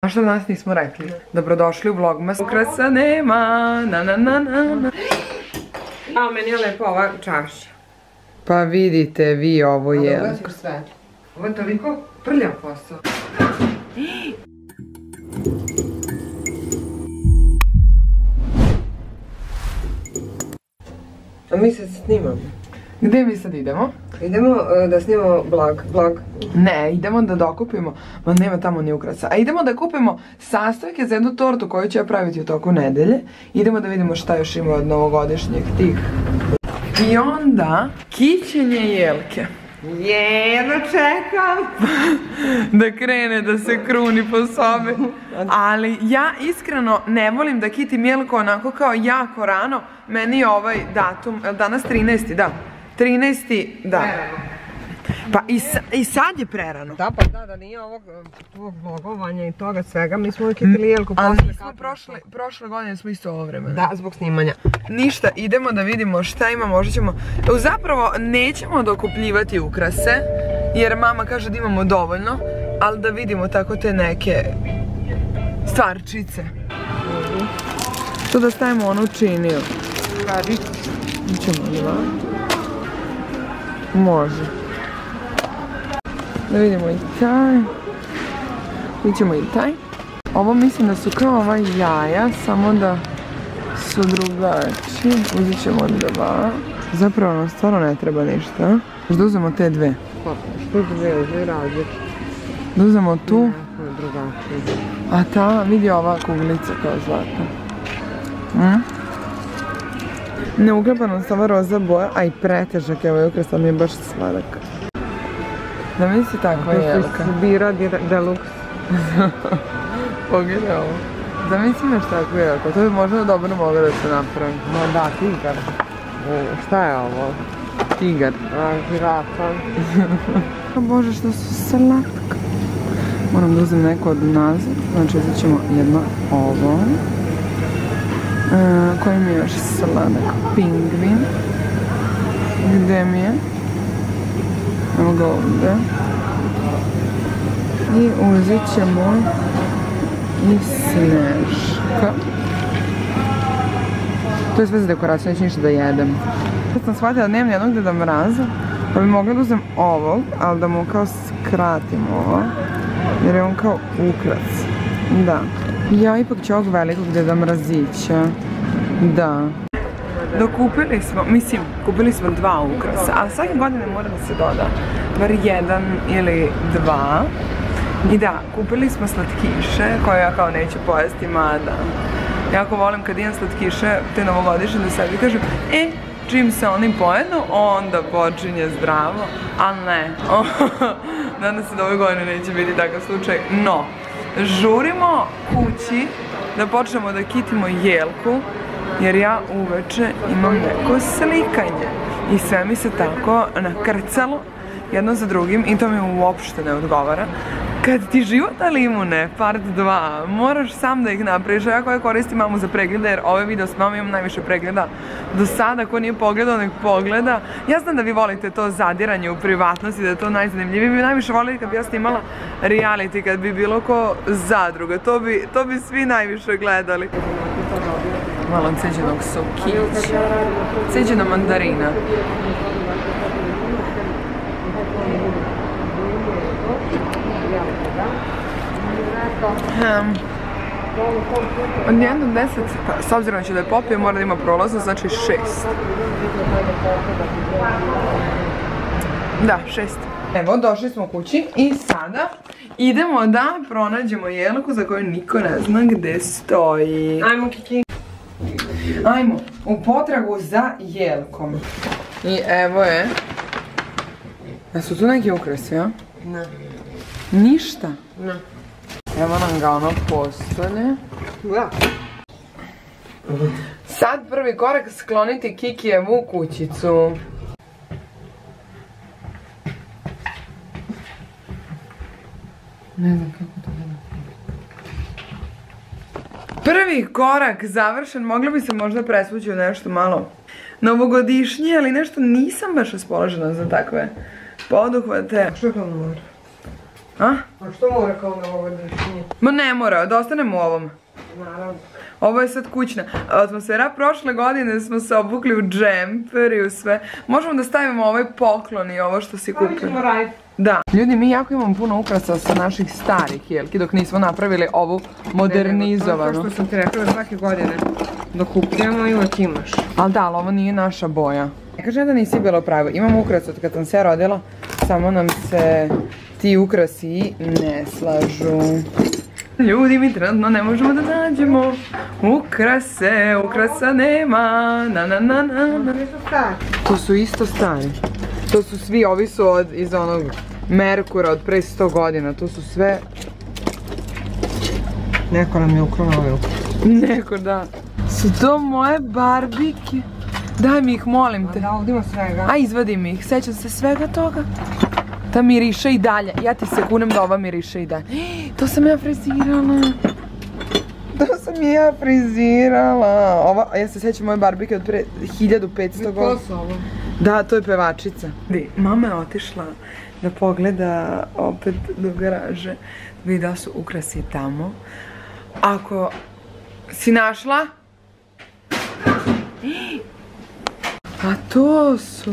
što danas nismo rekli? Dobrodošli u Vlogmas. Ukrasa nema, na na na na na. A, meni je lepa ova čaša. Pa vidite vi ovo je. Ovo je toliko prljav posao. A mi sad snimamo. Gdje mi sad idemo? Idemo da snimamo vlog. Ne, idemo da dokupimo, ma nema tamo ni ukrasa. A idemo da kupimo sastojke za jednu tortu koju ću ja praviti u toku nedelje. Idemo da vidimo šta još ima od novogodišnjeg tih. I onda, kićenje jelke. Jedno čekam. Da krene, da se kruni po sobi. Ali ja iskreno ne volim da kitim jelku onako kao jako rano. Meni je ovaj datum, danas 13. da. 13. da. Pa i sad je prerano. Da, pa da nije ovog vlogovanja i toga svega, mi smo kitili jelku posle. Ali smo prošle godine smo isto ovo vremena. Da, zbog snimanja. Ništa, idemo da vidimo šta ima, možda ćemo... Zapravo nećemo dokupljivati ukrase, jer mama kaže da imamo dovoljno, ali da vidimo tako te neke stvarčice. To da stavimo onu činiju. Ćemo li vam? Može. Da vidimo i taj. Vidimo i taj. Ovo mislim da su kao ova jaja, samo da su drugačiji. Uzet ćemo dva. Zapravo nam stvarno ne treba ništa. Da uzmemo te dve. Pa, što dve različite? Da uzmemo tu. Ne, drugačije. A ta, vidi ova kuglica kao zlata. Neuklepano stava roza boja, a i pretežak je ovaj ukras, ali mi je baš sladak. Da mi si takva jelka. To se bira deluxe. Pogledaj ovo. Da mi si imaš takvu jelku, to bi možda dobro moglo da se napravi. Ma da, tigar. Šta je ovo? Tigar. Žirafa. Bože, što su slatka. Moram da uzem neko od nazad, znači uzet ćemo jedno ovo. Koji mi je još sladak? Pingvin. Gde mi je? Evo ga ovdje. I uzet ćemo i Snežka. To je sve za dekoraciju, neću ništa da jedem. Sad sam shvatila da nemam nijednog Deda Mraza, pa bi mogla da uzem ovog, ali da mu kao skratim ovo, jer je on kao ukras. Da. Ja ipak ću ovog velikog Deda Mrazića. Da. Dokupili smo, mislim, kupili smo dva ukrasa, ali svake godine mora da se doda bar jedan ili dva. I da, kupili smo slatkiše koje ja kao neću pojesti, mada jako volim kad imam slatkiše te novogodišnje da sebi kažem čim se oni pojednu, onda počinje zdravo, ali ne. Nadam se da ove godine neće biti takav slučaj, no žurimo kući da počnemo da kitimo jelku, jer ja uveče imam neko slikanje i sve mi se tako nakrcalo jedno za drugim i to mi uopšte ne odgovara. Kad ti života limune, part 2, moraš sam da ih napraviš, a ja koja koristim mamu za preglede, jer ove video s mamom imam najviše pregleda do sada, ko nije pogledao nek pogleda. Ja znam da vi volite to zadiranje u privatnosti, da je to najzanimljivije, bi najviše volili kad bi ja snimala reality, kad bi bilo ko zadruga, to bi svi najviše gledali. Malo ceđenog sokića, ceđena mandarina. Od 1 do 10, s obzirom će da je popio, mora da ima prolazno, znači 6. Da, 6. Evo, došli smo kući i sada idemo da pronađemo jelku za koju niko ne zna gde stoji. Ajmo, Kiki. Ajmo, u potragu za jelkom. I evo je. Jesu tu neki ukrasi, a? Ne. Ništa? Ne. Evo nam ga ono postane. Da. Sad prvi korak skloniti Kikijevu kućicu. Ne znam kako to gleda. Prvi korak završen, mogla bi se možda presvući u nešto malo novogodišnje, ali nešto nisam baš raspoložena za takve poduhvate. Što je glavno mora? A? A što mora kao novogodišnje? Ma ne mora, da ostanemo u ovom. Naravno. Ovo je sad kućna. Atmosfera prošle godine smo se obukli u džemper i u sve. Možemo da stavimo ovaj poklon i ovo što si kupili. Pa mi ćemo raditi. Da. Ljudi, mi jako imamo puno ukrasa sa naših starih jelki dok nismo napravili ovu modernizovanu. To što sam ti rekla da svake godine dok kupujemo i uvijek imaš. Ali da, ali ovo nije naša boja. Ne kažem da nisi bila pravo. Imam ukras od kad sam se rodila, samo nam se ti ukrasi ne slažu. Ljudi, mi trenutno ne možemo da nađemo ukrase, ukrasa nema, na na na na na. To su isto stari. To su svi, ovi su iz onog Merkura od pre 100 godina, to su sve... Neko nam je ukrao ovaj ukras. Neko, da. Su to moje barbike? Daj mi ih, molim te. Da, ovdje ima svega. A izvadi mi ih, sećam se svega toga. Ta miriše i dalje, ja ti se kunem da ova miriše i dalje. To sam ja frizirala. To sam ja frizirala. Ova, ja se sećam moje barbike od pre 1500 godina. Ko su ovo? Da, to je pevačica. Mama je otišla da pogleda opet do garaže. Vidi da su ukrasi tamo. Ako si našla? A to su...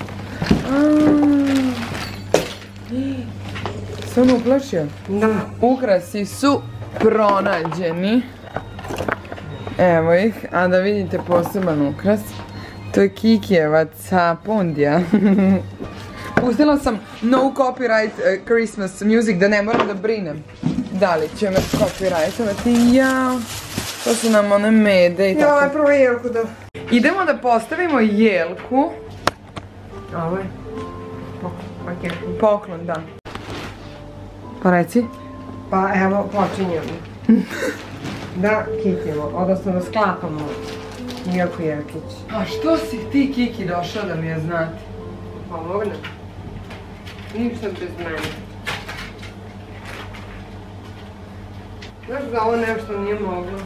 Se on uplašio? Da. Ukrasi su pronađeni. Evo ih, a da vidite poseban ukras. To je Kikijeva capundija. Pustila sam no copyright Christmas music da ne moram da brinem. Da li će me copyrightovati? Jao. To su nam one mede i tako. Ja, prvo jelku da... Idemo da postavimo jelku. Ovo je Poklon, da. Pa reci. Pa evo, počinjemo. Da kitimo, odnosno da sklapamo Jelku Jerkić. A što si ti, Kiki, došao da mi je znati? Pomogne. Ništa bez mene. Znaš da ovo nešto nije moglo?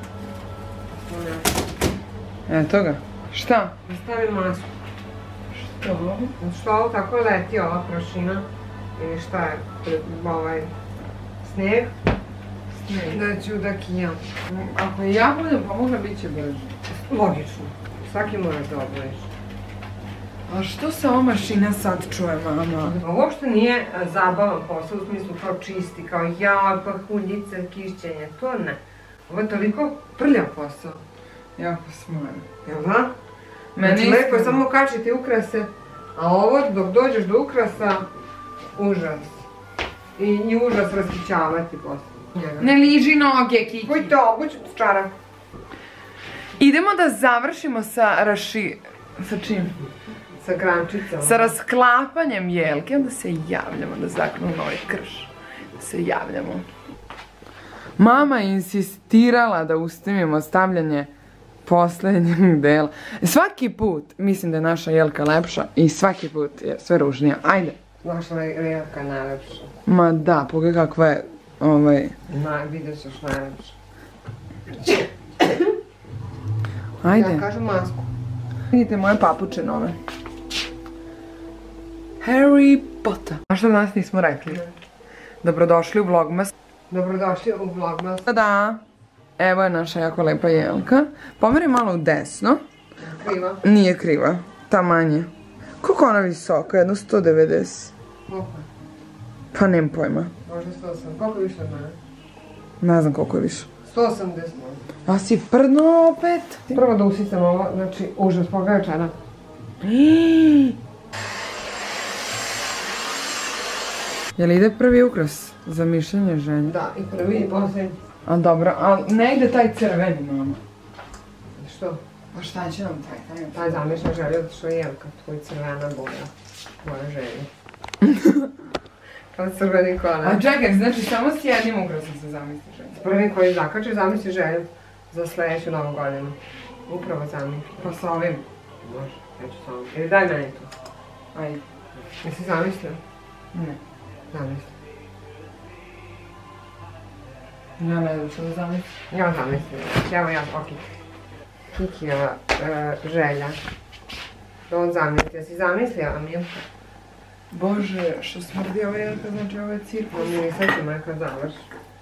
Eto ga. Šta? Da stavim masku. Što? Što ovo tako leti, ova prašina? Ili šta je? Ovaj... Snijeg? Snijeg. Da ću da kijam. Ako ja budem pomogla, bit će brže. Logično. Svaki mora da oblajiš. A što se ova mašina sad čuje, mama? Ovo uopšte nije zabavan posao, u smislu kao čisti, kao jaj, pa huljice, kišćenje, to ne. Ovo je toliko prljav posao. Jako smoran. Jel da? Meni Znači lepo je samo kačiti ukrase, a ovo dok dođeš do ukrasa, užas. I užas raskićavati posle. Ne liži noge, Kiki. Koji to, buću čara. Idemo da završimo sa Sa čim? Sa grančicom. Sa rasklapanjem jelke, onda se javljamo da zaknu novi krš. Da se javljamo. Mama je insistirala da ustimimo stavljanje posljednjeg dela. Svaki put mislim da je naša jelka lepša i svaki put je sve ružnija. Ajde. Naša jelka je najlepša. Ma da, pogledaj kakva je Vidio ćeš najlepša. Ajde. Ja kažem masku. Vidite moje papuče nove. Harry Potter. A što danas nismo rekli? Dobrodošli u Vlogmas. Dobrodošli u Vlogmas. Da, evo je naša jako lepa jelka. Pomeri malo u desno. Kriva. Nije kriva, ta manje. Koliko ona visoka? Jedno 190. Koliko? Pa nemam pojma. Možda 180. Koliko više od mene? Ne znam koliko je više. 180. A si prdno opet? Prvo da usisam ovo, znači užas, pogledaj čana. Jel ide prvi ukras za mišljenje ženja? Da, i prvi i posljednji. A dobro, ali ne ide taj crveni, mama. Što? Pa šta će nam taj? Taj zamišlja želja zato što je jelka, tvoj crvena boja. Moja želja. Kao crveni kola. A čekaj, znači samo s jednim ukrasom se zamisli ženja. Prvi koji zakače zamisli želju za sljedeću novu godinu. Upravo zamisli. Pa sa ovim? Može, ja ću samo. Ili daj meni to. Ajde. Jesi zamislio? Ne. Zamisli. Ja ne znam što da zamislim. Ja zamislim. Evo ja, ok. Kikijeva želja. Da on zamisli. Jesi zamislio, Amilka? Bože, što smrdi ova jelka, znači ovo je cirkus. On mi nisam ćemo kad završi.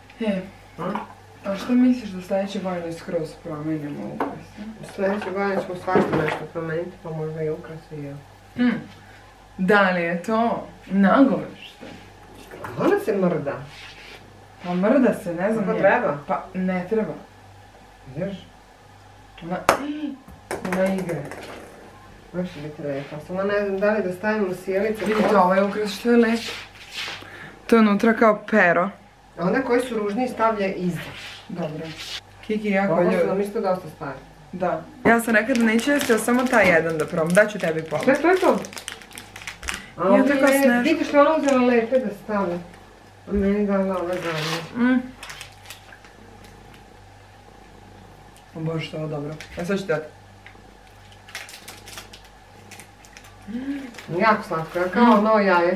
A što misliš da sljedeće godine skroz promenimo ukrase? Sljedeće godine ćemo svašta nešto promeniti, pa možda i ukrase i ja. Da li je to nagovešta? Ona se mrda. Pa mrda se, ne znam. Pa treba? Pa ne treba. Vidiš? Ona igre. Baš će biti lepa. Samo ne znam da li da stavimo sjelice. Vidite, ovaj ukras što je lep. To je unutra kao pero. A onda koji su ružniji stavlja iza. Dobro. Kiki jako Ovo su ljubi. nam isto dosta stvari. Da. Ja sam rekao da neću jesti, ali samo taj jedan da probam. Daću tebi pola. Sve to je to? A Ja tako snažno. vidiš što ona uzela lepe da stave. A meni dala ove zadnje. O Bože, što je ovo dobro. A sad ću dati. Jako slatko, ja kao novo jaje.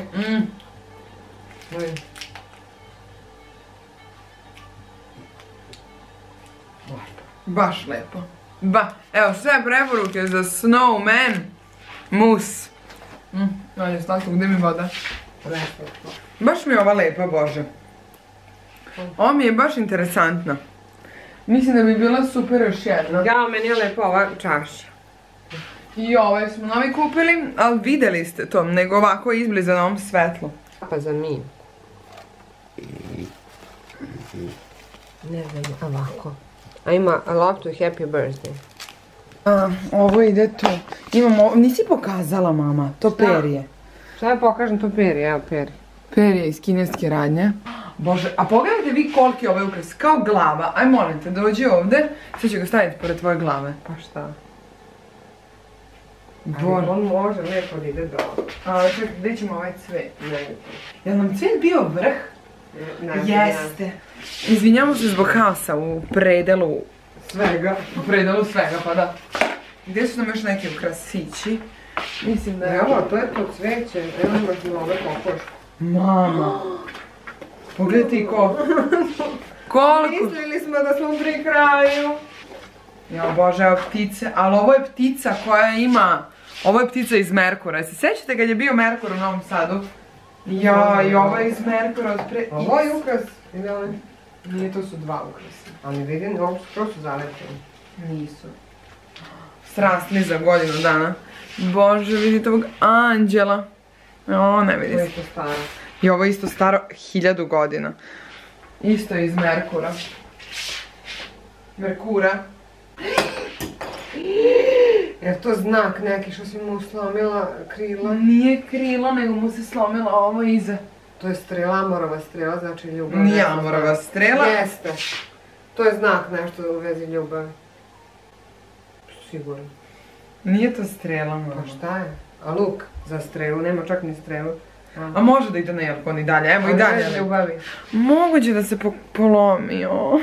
Baš lepo. Evo, sve preporuke za Snowman Mousse. On je slatko, gdje mi voda? Baš mi je ova lepa, Bože. Ovo mi je baš interesantna. Mislim da bi bila super još jedna. Ja, meni je lepa ova čaša. I ovaj smo novi kupili, ali vidjeli ste to, nego ovako izbliza na ovom svetlu. Pa za mi. Ne znam, ovako. A ima I love to happy birthday. Ovo ide tu. Imamo, nisi pokazala mama, to perje. Šta ja pokažem to peri, evo peri. Perje iz kineske radnje. Bože, a pogledajte vi koliki je ovaj ukras, kao glava. Aj molim te, dođi ovdje, sad ću ga staviti pored tvoje glave. Pa šta? Bože. On može lijepo da ide dobro. Čekaj, gdje ćemo ovaj cvet? Ne, Je li nam cvet bio vrh? Jeste. Izvinjamo se zbog haosa u predelu svega. U predelu svega, pa da. Gdje su nam još neki ukrasići? Mislim da je... Evo, to je to cveće. Evo imaš mi ove kokoške. Mama. Pogledaj ti ko. Koliko? Mislili smo da smo pri kraju. Ja Bože, evo ptice. Ali ovo je ptica koja ima... Ovo je ptica iz Merkura. Se sjećate kad je bio Merkur u Novom Sadu? Ja, i ovo je iz Merkura. Ovo je ukras. Ili ovo? Nije, to su dva ukrasa. Ali vidim, ovo su zalepljeni. Nisu. Strasni za godinu dana. Bože, vidite ovog anđela. O, ne vidi se. Ovo je isto staro. I ovo je isto staro 1000 godina. Isto je iz Merkura. Merkura. Je to znak neki što si mu slomila krila? Nije krilo, nego mu se slomila ovo iza. To je strela, Amorova strela, znači ljubav. Nije Amorova strela. Jeste. To je znak nešto u vezi ljubavi. Sigurno. Nije to strela, mama. Pa šta je? A luk za strelu, nema čak ni strelu. A može da ide na jelkon i dalje, evo i dalje. Ali ljubavi. Moguće da se polomi,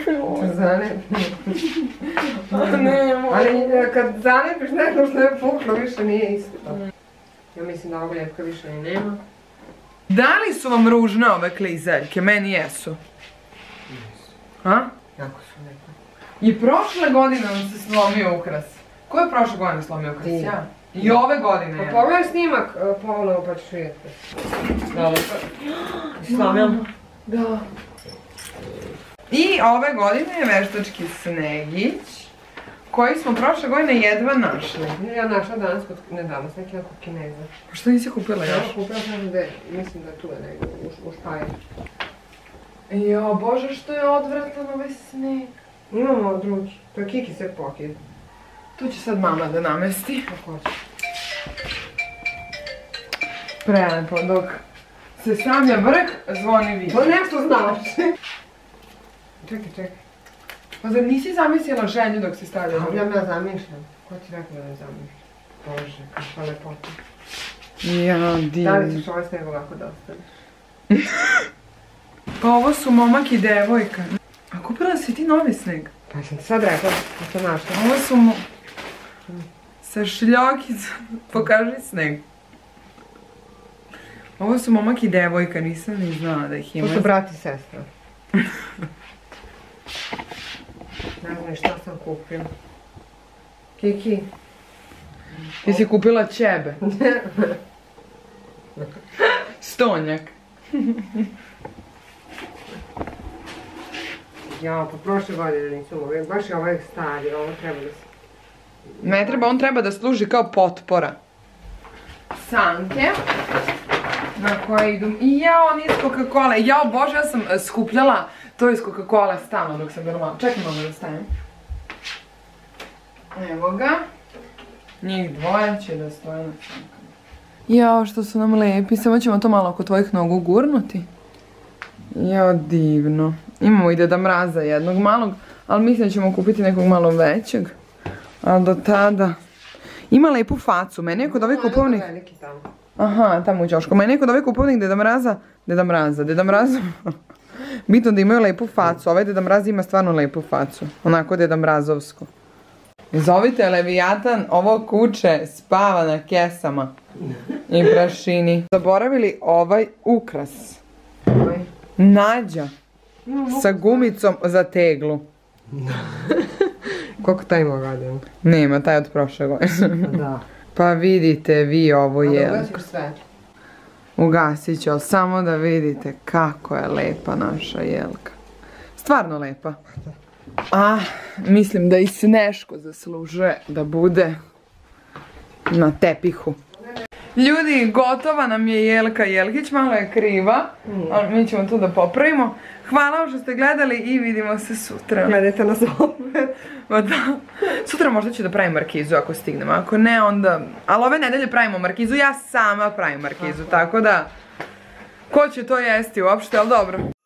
Ali kad zalepiš neko što je puklo, više nije isto. Ja mislim da ovog ljepka više ni nema. Da li su vam ružne ove klizeljke? Meni jesu. A? Jako su lijepe. I prošle godine vam se slomio ukras. Ko je prošle godine slomio ukras? Ti. Ja. I ove godine Pa ja. pogledaj snimak ponovno pa ćeš vidjeti. Dobro. Slomim. Da. I ove godine je veštački snegić, koji smo prošle godine jedva našli. Ja našla danas, ne danas, neki kod Kineza. Što nisi kupila još? Ja kupila sam gdje, mislim da je tu negdje, u Špaji. Jo, Bože, što je odvratan ovaj sneg. Imamo drugi, to je Kiki se pokid. Tu će sad mama da namesti. Kako će? Prelepo, dok se stavlja vrh, zvoni vi. To nešto znači. Čekaj. Pa zar nisi zamislila želju dok se stavlja vrh? Ja zamišljam. Ko ti rekao da ne zamišljam? Bože, kakva lepota. Ja, Da li divno. ćeš ovaj sneg ovako da ostaviš? Pa ovo su momak i devojka. A kupila si ti novi sneg? Pa sam ti sad rekla da sam našla. Ovo su sa šljokicom. Pokaži sneg. Ovo su momak i devojka, nisam ni znala da ih ima. To su brat i sestra. Ne znam ni šta sam kupila. Kiki. Ti si kupila ćebe. Stonjak. Ja, pa prošle godine nisu mogli, baš je ovaj stari, ovo treba da se... Ne treba, on treba da služi kao potpora. Sanke. Na koje idu... I jao, niz Coca-Cola. Jao, bože, ja sam skupljala to iz Coca-Cola stalno dok sam bila malo. Čekaj malo da stavim. Evo ga. Njih dvoje će da stoje na sankama. Jao, što su nam lepi. Samo ćemo to malo oko tvojih nogu gurnuti. Jao, divno. Imamo i Deda Mraza jednog malog, ali mislim da ćemo kupiti nekog malo većeg. Ali do tada... Ima lepu facu. Meni je kod ovih kupovnih... Aha, tamo u ćošku. Meni je kod ovih kupovnih Deda Mraza. Bitno da imaju lepu facu. Ovaj Deda Mraz ima stvarno lepu facu. Onako Deda Mrazovsko. Zovite Levijatan, ovo kuće spava na kesama i prašini. Zaboravili ovaj ukras. Nađa. Sa gumicom za teglu. Koliko taj ima godina? Nema, taj od prošle godine. Da. Pa vidite vi ovo jelko. Ugasiš sve. Ugasit ću, ali samo da vidite kako je lepa naša jelka. Stvarno lepa. A, mislim da i Sneško zaslužuje da bude na tepihu. Ljudi, gotova nam je jelka Jelkić, malo je kriva, ali mi ćemo to da popravimo. Hvala vam što ste gledali i vidimo se sutra. Gledajte nas opet. Sutra možda ću da pravim markizu ako stignem, ako ne onda... Ali ove nedelje pravimo markizu, ja sama pravim markizu, tako da... Ko će to jesti uopšte, ali dobro.